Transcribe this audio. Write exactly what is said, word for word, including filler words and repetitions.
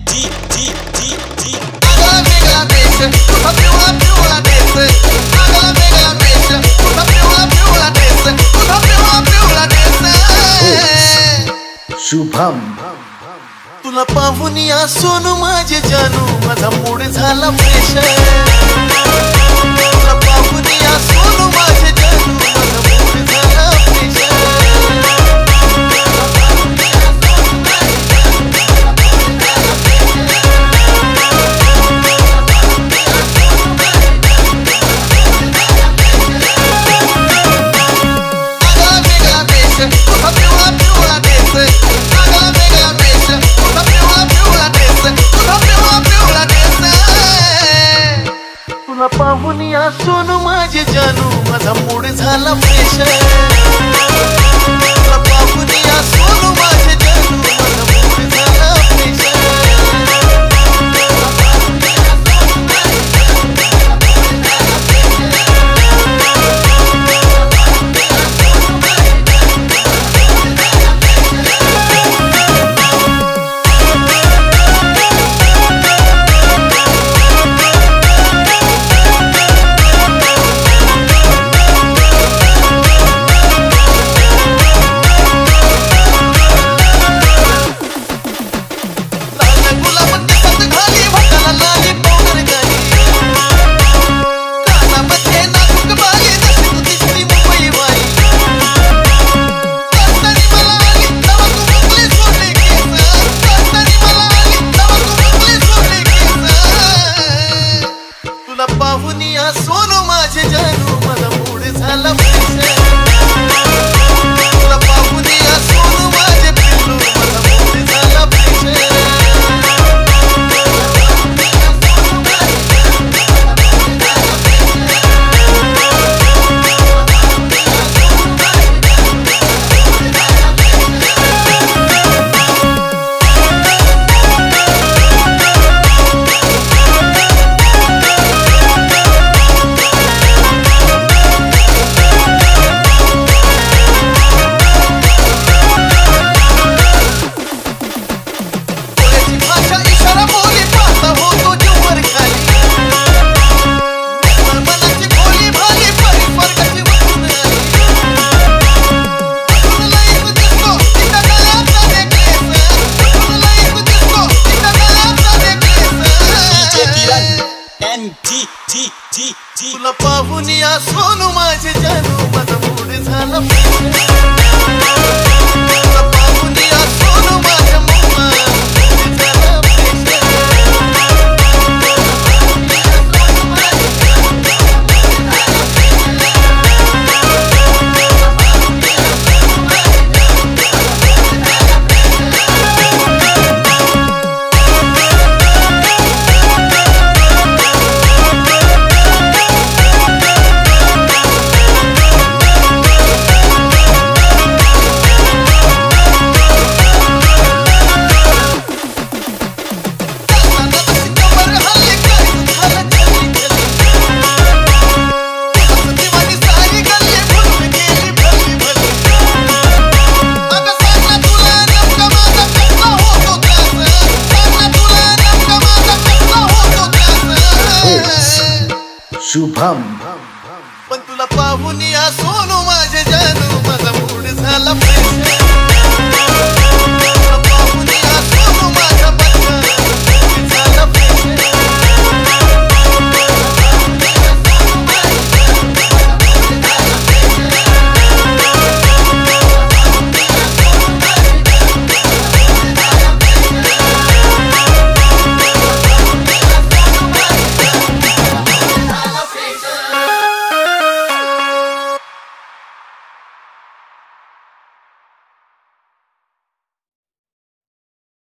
D डी डी डी आगला वेगळा देश तुझा पिवळा पिवळा देश आगला वेगळा देश तुझा पिवळा पिवळा देश तुझा पिवळा पिवळा देश शुभम तुला पाहून या सोनू माझे जानू माझा मूड झाला फ्रेश तुला पाहून या सोनू माझे जानू माझा मूड झाला फ्रेश तुला पाहून या सोनू माझे जानू माझा मूड झाला फ्रेश तुला पाहून या सोनू माझे जानू माझा मूड झाला फ्रेश पाहून या सोनू माझे जानू माझा मूड झाला फ्रेश तुला पाहून या सोनू माझे पिल्लू माझा मूड झाला फ्रेश तुला पाहून या सोनू माझे जानू माझा मूड झाला फ्रेश तुला पाहून या सोनू माझ्या मम्मा मूड झाला फ्रेश शुभम पण तुला पाहून या सोनू माझे जानू माझा मूड झाला फ्रेश